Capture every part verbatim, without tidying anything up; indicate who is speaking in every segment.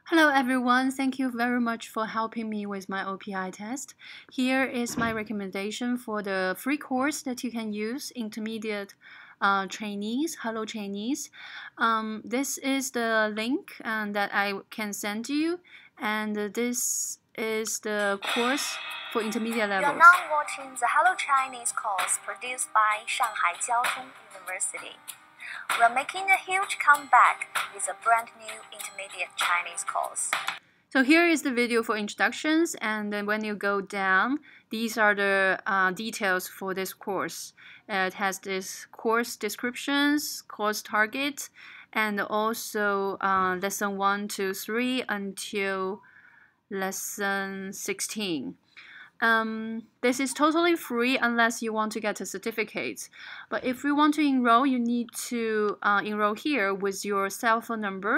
Speaker 1: Hello everyone, thank you very much for helping me with my O P I test. Here is my recommendation for the free course that you can use, Intermediate uh, Chinese, Hello Chinese. Um, this is the link um, that I can send you, and this is the course for intermediate levels.
Speaker 2: You're now watching the Hello Chinese course produced by Shanghai Jiaotong University. We're making a huge comeback with a brand new intermediate Chinese course.
Speaker 1: So here is the video for introductions, and then when you go down, these are the uh, details for this course. Uh, it has this course descriptions, course target, and also uh, lesson one to three until lesson sixteen. Um, this is totally free unless you want to get a certificate. But if you want to enroll, you need to uh, enroll here with your cell phone number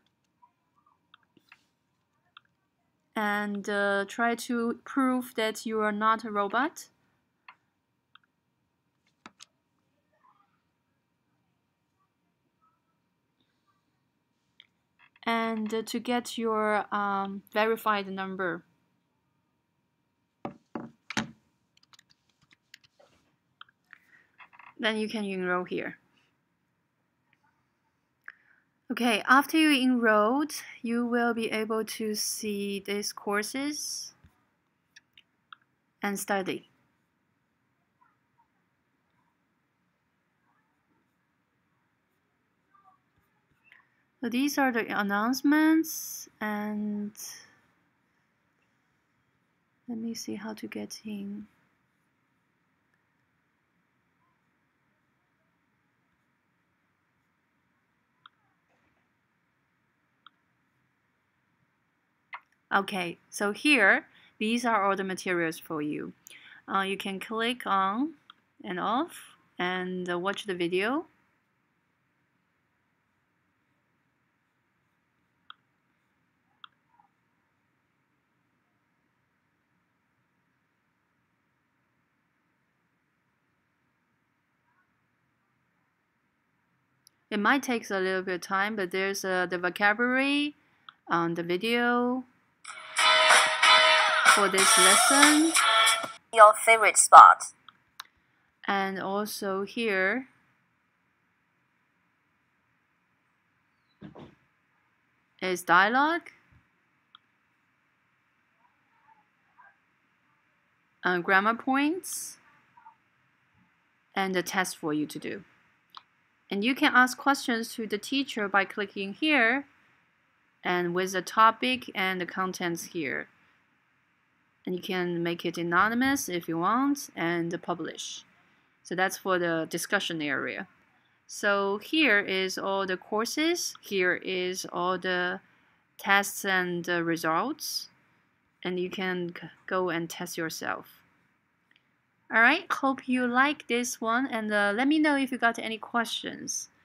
Speaker 1: and uh, try to prove that you are not a robot. And uh, to get your um, verified number. Then you can enroll here. Okay, after you enrolled, you will be able to see these courses and study. So these are the announcements, and let me see how to get in. Okay, so here, these are all the materials for you. Uh, you can click on and off and uh, watch the video. It might take a little bit of time, but there's uh, the vocabulary on the video for this lesson.
Speaker 2: Your favorite spot.
Speaker 1: And also here, is dialogue, uh, grammar points, and a test for you to do. And you can ask questions to the teacher by clicking here and with the topic and the contents here. And you can make it anonymous if you want and publish. So that's for the discussion area. So here is all the courses. Here is all the tests and the results. And you can go and test yourself. Alright, hope you like this one, and uh, let me know if you got any questions.